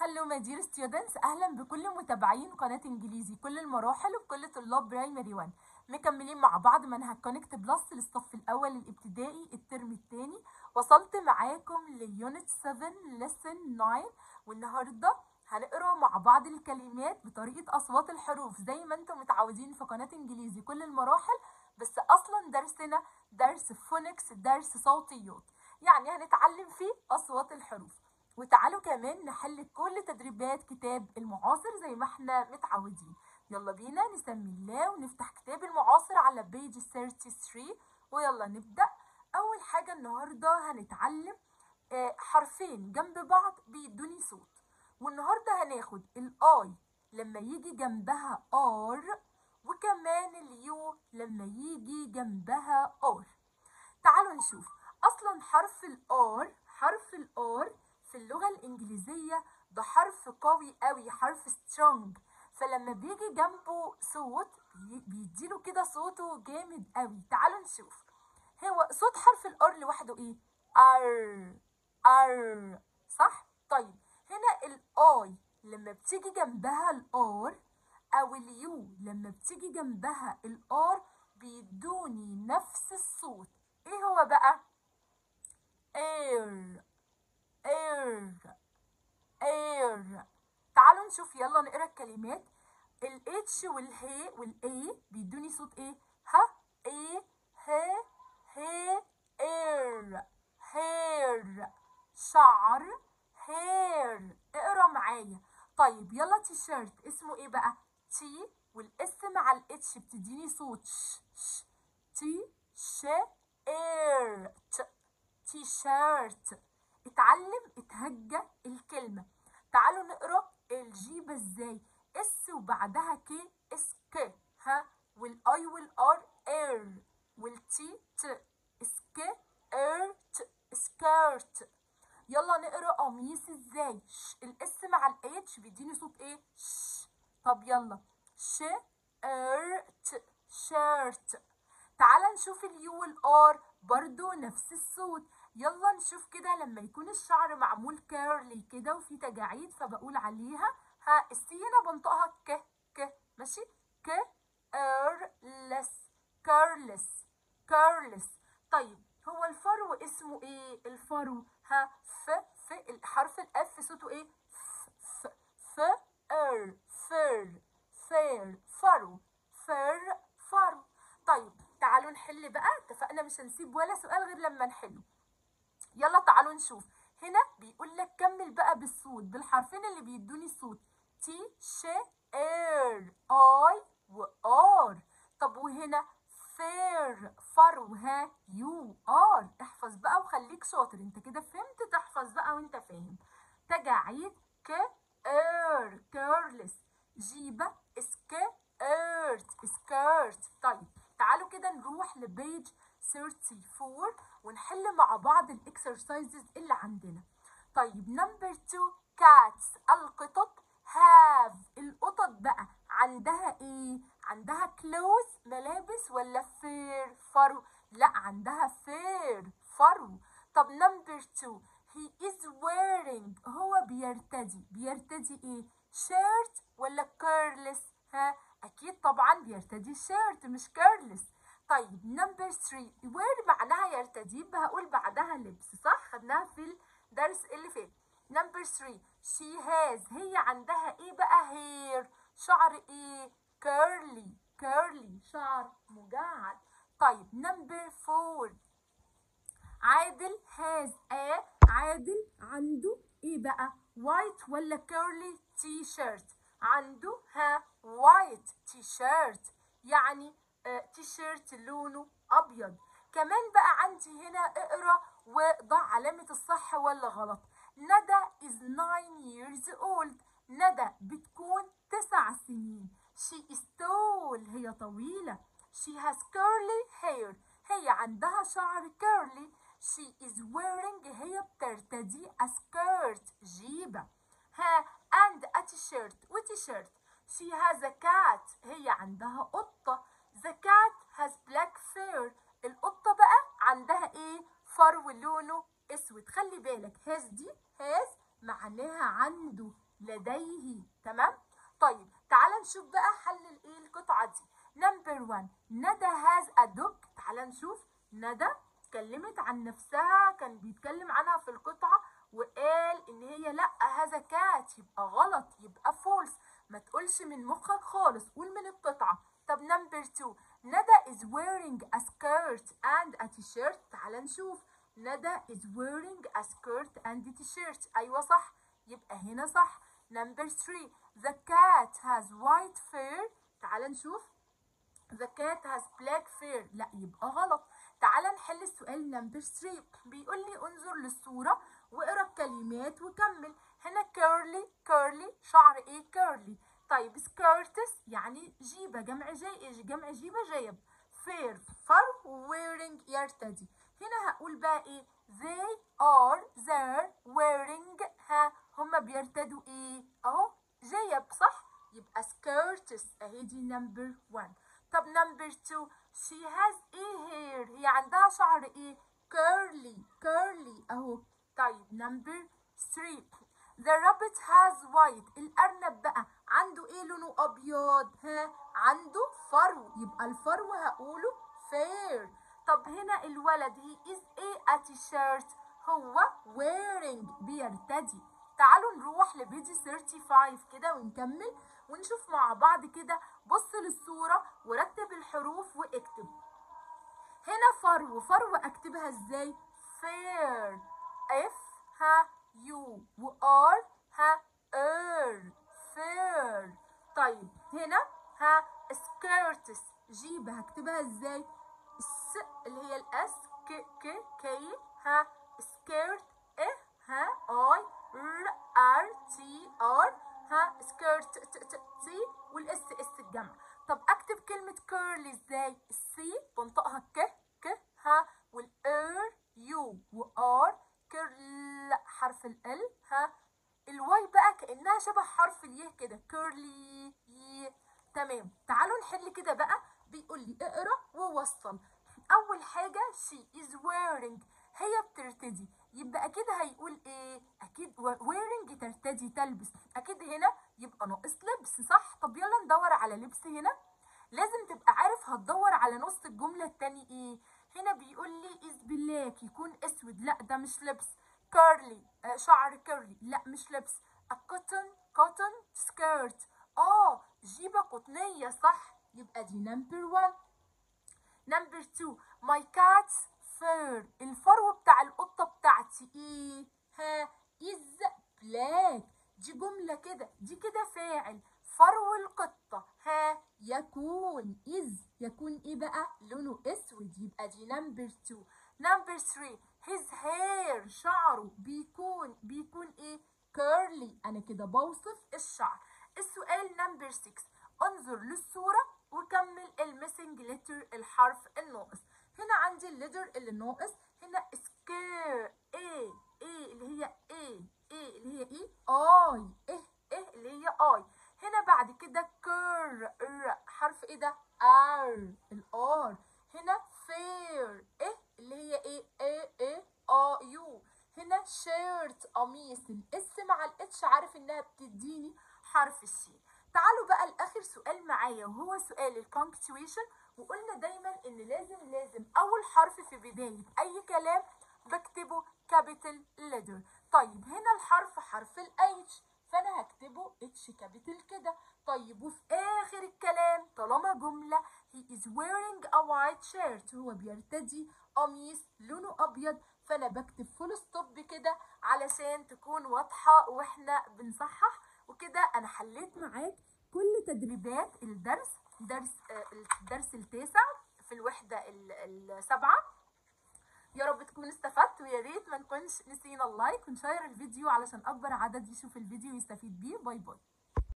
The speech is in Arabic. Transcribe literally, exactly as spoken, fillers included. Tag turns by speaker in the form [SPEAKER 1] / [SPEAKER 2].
[SPEAKER 1] هلو my dear students، اهلا بكل متابعين قناه انجليزي كل المراحل وكل طلاب برايمري واحد. مكملين مع بعض منهج كونكت بلس للصف الاول الابتدائي الترم الثاني. وصلت معاكم ليونت سبعة لسن تسعة، والنهارده هنقرا مع بعض الكلمات بطريقه اصوات الحروف زي ما انتم متعودين في قناه انجليزي كل المراحل، بس اصلا درسنا درس فونكس، درس صوتيات، يعني هنتعلم فيه اصوات الحروف. وتعالوا كمان نحل كل تدريبات كتاب المعاصر زي ما احنا متعودين. يلا بينا نسمي الله ونفتح كتاب المعاصر على بيج ثلاثة وثلاثين، ويلا نبدأ. أول حاجة النهاردة هنتعلم حرفين جنب بعض بيدوني صوت، والنهاردة هناخد الآي لما يجي جنبها آر، وكمان اليو لما يجي جنبها آر. تعالوا نشوف. أصلا حرف الآر حرف الآر في اللغة الإنجليزية ده حرف قوي قوي، حرف strong، فلما بيجي جنبه صوت بيديله كده صوته جامد قوي. تعالوا نشوف. هو صوت حرف الار لوحده ايه؟ ار ار، صح؟ طيب هنا الاي لما بتيجي جنبها الار او اليو لما بتيجي جنبها الار بيدوني نفس الصوت. ايه هو بقى؟ air air air. تعالوا نشوف، يلا نقرا الكلمات. ال H وال H وال A بيدوني صوت ايه؟ ها A ه ه air hair. شعر hair. اقرا معايا. طيب يلا تيشيرت اسمه ايه بقى؟ تي والاس مع ال H بتديني صوت ش ش تي ش اير تي شيرت. اتعلم اتهجى الكلمة. تعالوا نقرا الجيب ازاي. اس وبعدها كي اس ك، ها، والاي والار اير، والتي ت اسك ارت سكيرت. يلا نقرا قميص ازاي. ش الاس مع الاتش بيديني صوت ايه؟ ش. طب يلا ش ارت شيرت. تعال نشوف اليو والار برضو نفس الصوت. يلا نشوف كده لما يكون الشعر معمول كيرلي كده وفي تجاعيد فبقول عليها ها السي هنا بنطقها ك ك، ماشي؟ ك ارلس كيرلس كيرلس. طيب هو الفرو اسمه ايه؟ الفرو ها ف ف الحرف الاف صوته ايه؟ ف ف ار فر فير فرو فر فرو. طيب تعالوا نحل بقى. اتفقنا مش هنسيب ولا سؤال غير لما نحله. يلا تعالوا نشوف. هنا بيقول لك كمل بقى بالصوت بالحرفين اللي بيدوني الصوت تي ش اير اي وار. طب وهنا فير فرو ها يو ار. احفظ بقى وخليك شاطر، انت كده فهمت، تحفظ بقى وانت فاهم. تجاعيد ك اير كيرلس. جيبه اسك ايرت سكيرت. طيب تعالوا كده نروح لبيج أربعة وثلاثين ونحل مع بعض الاكسرسايزز اللي عندنا. طيب نمبر اتنين كاتس القطط. هاف القطط بقى عندها ايه؟ عندها كلوز ملابس ولا فير فرو؟ لا عندها فير فرو. طب نمبر اتنين he is wearing هو بيرتدي بيرتدي ايه؟ شيرت ولا كيرلس؟ ها اكيد طبعا بيرتدي شيرت مش كيرلس. طيب نمبر ثلاثة وير معناها يرتدي، هقول بعدها لبس، صح؟ خدناها في الدرس اللي فات. نمبر ثلاثة she has هي عندها ايه بقى؟ هير شعر ايه؟ كيرلي كيرلي شعر مجعد. طيب نمبر أربعة عادل has a عادل عنده ايه بقى؟ وايت ولا كيرلي تي شيرت؟ عنده ها وايت تي شيرت، يعني تي شيرت لونه ابيض. كمان بقى عندي هنا اقرا وضع علامة الصح ولا غلط. ندى is nine years old. ندى بتكون تسع سنين. she is tall هي طويلة. she has curly hair هي عندها شعر كيرلي. she is wearing هي بترتدي a skirt جيبة، ها and a t-shirt وتيشيرت. she has a cat هي عندها قطة. the cat has black fur القطة بقى عندها ايه؟ فرو لونه اسود. خلي بالك has دي has معناها عنده، لديه. تمام. طيب تعال نشوف بقى حل الايه القطعه دي. نمبر واحد، ندى هاز ا دوج. تعال نشوف. ندى اتكلمت عن نفسها، كان بيتكلم عنها في القطعه وقال ان هي لا هذا كات، يبقى غلط، يبقى فولس. ما تقولش من مخك خالص، قول من القطعه. طب نمبر اتنين، ندى is wearing a skirt and a t-shirt. تعال نشوف. ندى is wearing a skirt and a t-shirt. ايوه صح، يبقى هنا صح. نمبر تلاتة، the cat has white fur. تعال نشوف. the cat has black fur. لا، يبقى غلط. تعال نحل السؤال نمبر تلاتة. بيقول لي انظر للصورة واقرا الكلمات وكمل. هنا كيرلي، كيرلي شعر ايه؟ كيرلي. طيب سكيرتس يعني جيبة، جمع جي جمع جيبة جيب. فير فر، wearing يرتدي. هنا هقول بقى ايه؟ they are they're wearing. ها هما بيرتدوا ايه؟ اهو جيب صح، يبقى skirts اهي دي نمبر واحد. طب نمبر اتنين، she has ايه hair، هي عندها شعر ايه؟ curly curly اهو. طيب نمبر تلاتة، the rabbit has white. الارنب بقى عنده ايه لونه ابيض؟ ها عنده فرو، يبقى الفرو هقوله fair. طب هنا الولد he is ايه a t-shirt، هو wearing بيرتدي. تعالوا نروح لبيجي خمسة وثلاثين كده ونكمل ونشوف مع بعض كده. بص للصورة ورتب الحروف واكتب. هنا فرو، فرو اكتبها ازاي؟ fair f ها يو وار ها ار fair. طيب هنا ها skirts جيبة هكتبها ازاي؟ الس اللي هي الاس ك ك كي ها skirt اه ها اي ر ار تي ار ها سكيرت ت ت تي والاس اس الجمع. طب اكتب كلمة كيرلي ازاي؟ السي بنطقها ك ك ها والار يو وار كيرل حرف ال ها. الواي بقى كأنها شبه حرف اليه كده كيرلي ي. تمام. تعالوا نحل كده بقى. بيقول لي اقرا ووصل. اول حاجة she is wearing هي بترتدي، يبقى اكيد هيقول ايه؟ اكيد wearing ترتدي تلبس، اكيد هنا يبقى ناقص لبس صح. طب يلا ندور على لبس. هنا لازم تبقى عارف هتدور على نص الجملة التاني ايه. هنا بيقول لي is black يكون اسود، لا ده مش لبس. curly آه شعر كيرلي، لا مش لبس. a cotton cotton skirt اه جيبة قطنية صح، يبقى دي نمبر واحد. نمبر اتنين my cat's fur الفرو بتاع القطة بتاعتي ايه؟ ها is black. دي جملة كده، دي كده فاعل. فرو القطة ها يكون is يكون ايه بقى؟ لونه اسود، يبقى دي نمبر اتنين. نمبر تلاتة his hair شعره بيكون بيكون ايه؟ curly انا كده بوصف الشعر. السؤال نمبر ستة انظر للصورة وكمل الميسنج لتر الحرف الناقص. هنا عندي الليتر اللي ناقص. هنا سكير ايه ايه اللي هي ايه ايه اللي هي ايه اي ايه ايه اللي هي اي. هنا بعد كده كر ر حرف ايه ده؟ ار الار. هنا فير ايه اللي هي ايه ايه ايه ا يو. هنا شيرت قميص الاس مع الاتش عارف انها بتديني حرف السي. تعالوا بقى لاخر سؤال معايا وهو سؤال البانكتويشن. وقلنا دايما ان لازم لازم اول حرف في بدايه اي كلام بكتبه كابيتال ليتر. طيب هنا الحرف حرف الاتش فانا هكتبه اتش كابيتال كده. طيب وفي اخر الكلام طالما جمله he is wearing a white shirt هو بيرتدي قميص لونه ابيض فانا بكتب فول ستوب كده علشان تكون واضحه واحنا بنصحح. وكده انا حليت معاك كل تدريبات الدرس، درس الدرس التاسع في الوحده السابعه. يا رب تكونوا استفدتوا، ويا ريت ما نكونش نسينا اللايك ونشير الفيديو علشان اكبر عدد يشوف الفيديو ويستفيد بيه. باي باي.